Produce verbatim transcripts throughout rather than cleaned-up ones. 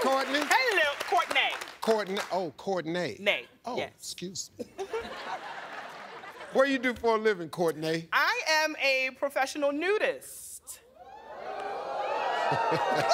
Courtnay? Hello, Courtnay. Courtnay. Oh, Courtnay. Nay. Oh, yes. excuse me. What do you do for a living, Courtnay? I am a professional nudist. Thank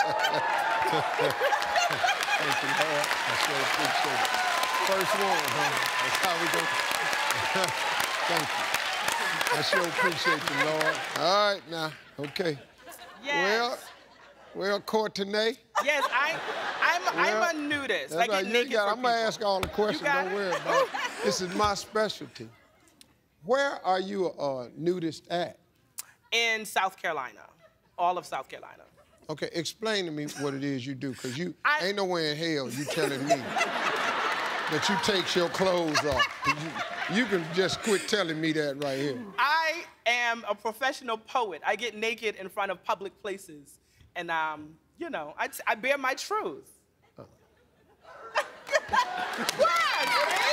you, Lord. I sure appreciate it. First one, huh? That's how we go. Thank you. I sure appreciate you, Lord. All right, now, okay. Yes. Well, well, Courtnay. Yes, I, I'm, well, I'm a nudist. I right. get you naked got, for I'm gonna people. ask all the questions. Don't it? worry about it. This is my specialty. Where are you a nudist at? In South Carolina, all of South Carolina. Okay, explain to me what it is you do, because you I... ain't nowhere in hell you telling me that you take your clothes off. You, you can just quit telling me that right here. I am a professional poet. I get naked in front of public places, and um, you know, I, I bear my truth. Oh. What?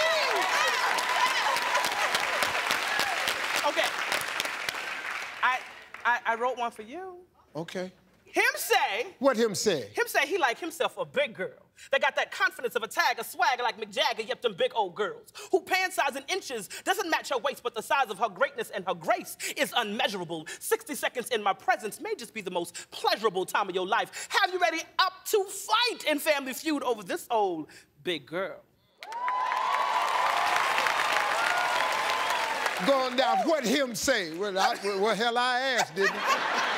Okay. I, I I wrote one for you. Okay. Him say... What him say? Him say he like himself a big girl. They got that confidence of a tag, a swagger like Mick Jagger, yep, them big old girls. Who pant size in inches doesn't match her waist, but the size of her greatness and her grace is unmeasurable. sixty seconds in my presence may just be the most pleasurable time of your life. Have you ready up to fight in Family Feud over this old big girl? Going down, what him say? Well, I, well hell, I asked, didn't I?